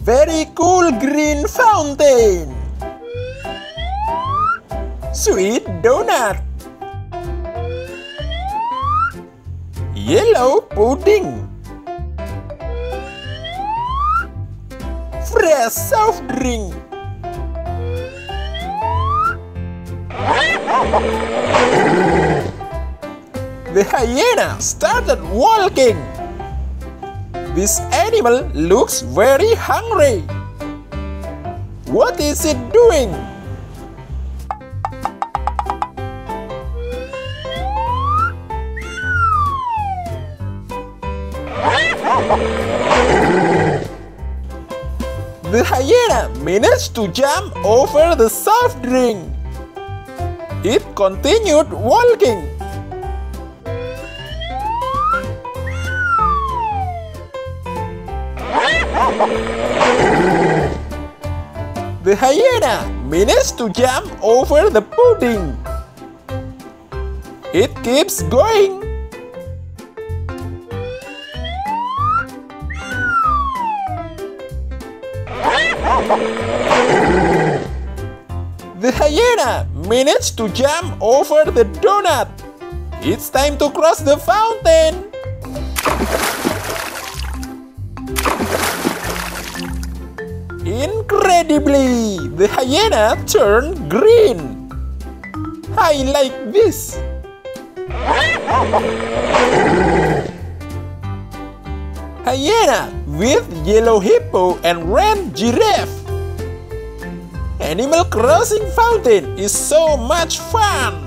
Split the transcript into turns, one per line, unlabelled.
Very cool green fountain. Sweet donut. Yellow pudding. Fresh soft drink. The hyena started walking. This animal looks very hungry. What is it doing? The hyena managed to jump over the soft drink. It continued walking. The hyena managed to jump over the pudding. It keeps going. The hyena managed to jump over the donut. It's time to cross the fountain. Incredibly, the hyena turned green. I like this. Hyena with yellow hippo and red giraffe. Animal Crossing fountain is so much fun.